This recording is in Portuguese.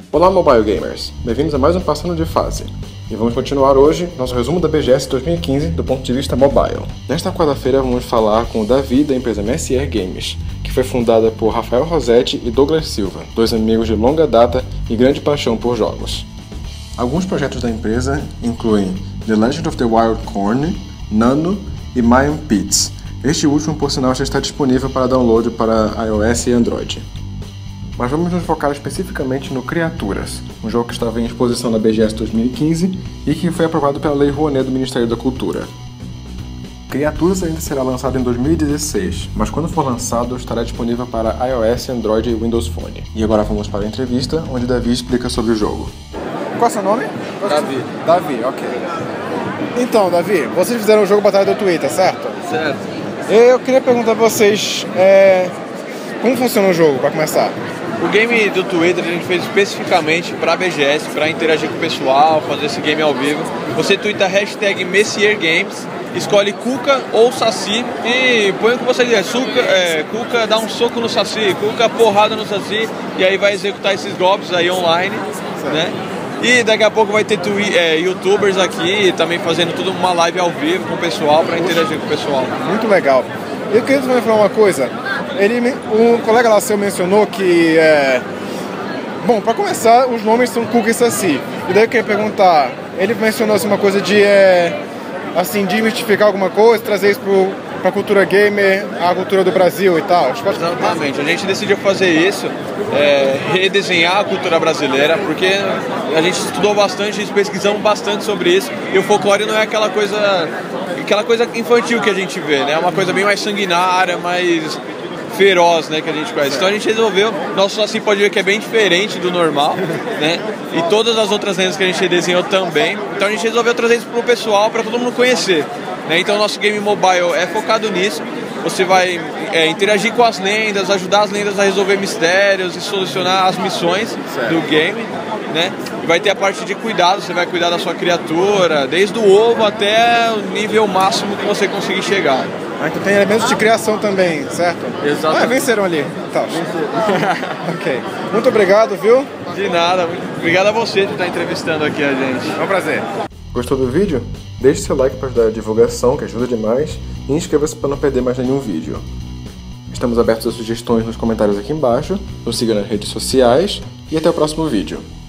Olá Mobile Gamers, bem-vindos a mais um Passando de Fase. E vamos continuar hoje nosso resumo da BGS 2015 do ponto de vista mobile. Nesta quarta-feira vamos falar com o Davi da empresa Messier Games, que foi fundada por Rafael Rossetti e Douglas Silva, dois amigos de longa data e grande paixão por jogos. Alguns projetos da empresa incluem The Legend of the Wild Corn, Nano e Mayan Pits. Este último, por sinal, já está disponível para download para iOS e Android. Mas vamos nos focar especificamente no Criaturas, um jogo que estava em exposição na BGS 2015 e que foi aprovado pela Lei Rouanet do Ministério da Cultura. Criaturas ainda será lançado em 2016, mas quando for lançado estará disponível para iOS, Android e Windows Phone. E agora vamos para a entrevista, onde Davi explica sobre o jogo. Qual é o seu nome? Davi. Davi, ok. Então, Davi, vocês fizeram o jogo Batalha do Twitter, certo? Certo. Eu queria perguntar para vocês como funciona o jogo, para começar. O game do Twitter a gente fez especificamente para a BGS, para interagir com o pessoal, fazer esse game ao vivo. Você twitta hashtag Messier Games, escolhe Cuca ou Saci e põe o que você quiser. Cuca dá um soco no Saci, Cuca porrada no Saci, e aí vai executar esses golpes aí online, né? E daqui a pouco vai ter youtubers aqui também fazendo tudo uma live ao vivo com o pessoal para interagir com o pessoal. Muito legal. Eu queria também falar uma coisa. Um colega lá seu mencionou que bom, para começar, os nomes são Cuca e Saci. E daí eu queria perguntar, ele mencionou assim, uma coisa de assim, desmistificar alguma coisa, trazer isso para a cultura gamer, a cultura do Brasil e tal. Exatamente, a gente decidiu fazer isso, redesenhar a cultura brasileira, porque a gente estudou bastante, pesquisamos bastante sobre isso, e o folclore não é aquela coisa infantil que a gente vê, né? É uma coisa bem mais sanguinária, mais feroz, né, que a gente conhece. Então a gente resolveu, nosso Saci pode ver que é bem diferente do normal, né, e todas as outras lendas que a gente desenhou também. Então a gente resolveu trazer isso pro pessoal, para todo mundo conhecer, né? Então o nosso game mobile é focado nisso. Você vai interagir com as lendas, ajudar as lendas a resolver mistérios e solucionar as missões do game, né? E vai ter a parte de cuidado, você vai cuidar da sua criatura, desde o ovo até o nível máximo que você conseguir chegar. Então tem elementos de criação também, certo? Exatamente. Venceram ali. Tá. Ok. Muito obrigado, viu? De nada. Obrigado a você por estar entrevistando aqui a gente. É um prazer. Gostou do vídeo? Deixe seu like para ajudar a divulgação, que ajuda demais, e inscreva-se para não perder mais nenhum vídeo. Estamos abertos a sugestões nos comentários aqui embaixo, nos siga nas redes sociais e até o próximo vídeo.